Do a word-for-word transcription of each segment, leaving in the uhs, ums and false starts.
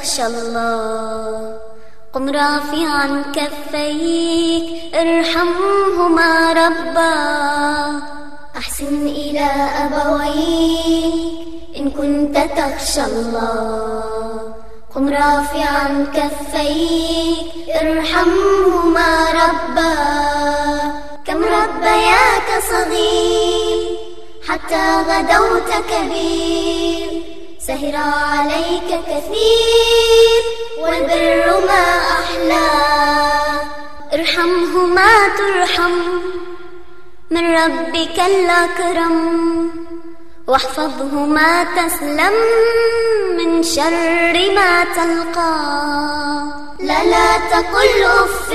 تخشى الله قم رافعا كفيك ارحمهما ربا أحسن إلى أبويك إن كنت تخشى الله قم رافعا كفيك ارحمهما ربا كم ربياك صغير حتى غدوت كبير سهر عليك كثير والبر ما أحلى ارحمهما ترحم من ربك الأكرم واحفظهما تسلم من شر ما تلقى لا لا تقل أف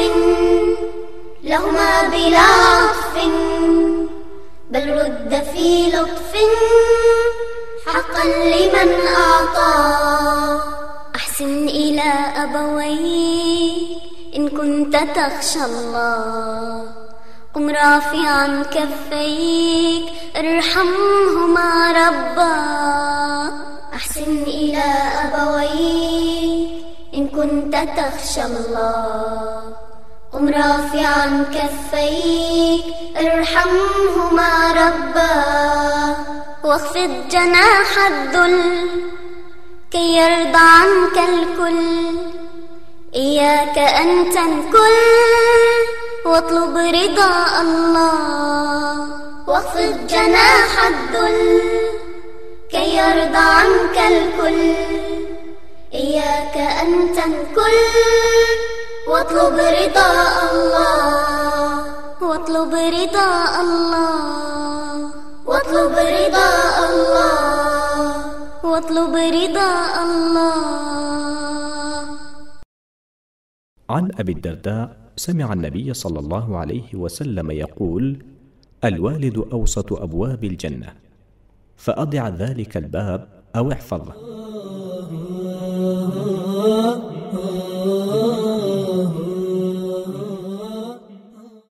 لهما بلا عطف بل رد في لطف حقا لمن أعطى أحسن إلى أبويك إن كنت تخشى الله قم رافعا كفيك ارحمهما ربا أحسن إلى أبويك إن كنت تخشى الله قم رافعا كفيك ارحمهما ربا واخفض جناح الذل كي يرضى عنك الكل إياك أن تنكل واطلب رضا الله واخفض جناح الذل كي يرضى عنك الكل إياك أن تنكل واطلب رضا الله واطلب رضا الله واطلب رضا الله واطلب رضا الله. عن أبي الدرداء سمع النبي صلى الله عليه وسلم يقول: الوالد أوسط أبواب الجنة، فأضع ذلك الباب أو احفظه.